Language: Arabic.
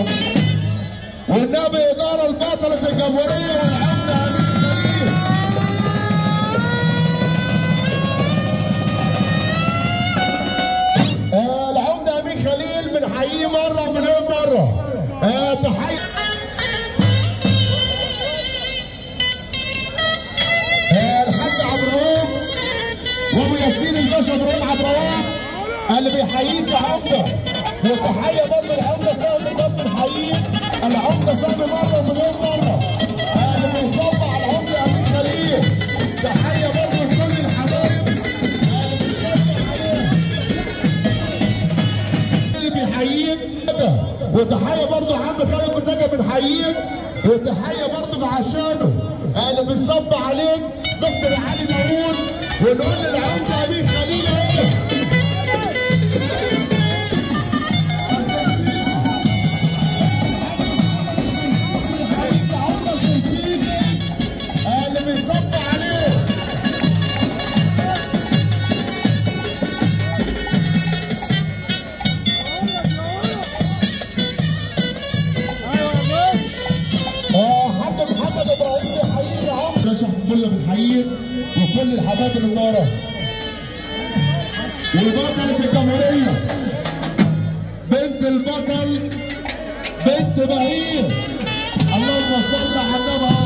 والنبي إدارة البطلة الجمهورية والعمدة أمين خليل بنحييه مرة مليون مرة. تحية الحاج عبد الرؤوف وابو ياسين الباشا ابراهيم عبد الرؤوف اللي بيحييك يا عمده. وتحيه برضه العمده سامي برضه بنحييه العمده سامي مره مليون مره اللي بيصب على العمده امين خليل. تحيه برضه لكل الحبايب اللي بيحييك. وتحيه برضه عم خالد النجا بنحييك. وتحيه برضه عشانه اللي بنصب عليك دكتور علي مامون. ونقول للعمده امين خليل اللي بيصب عليه. حاج محمد ابراهيم بيحييك يا عمر. باشا كله بنحييك وكل الحبايب اللي ورا. وبطلة الجمهورية بنت البطل بنت بهير. اللهم صل على النبي.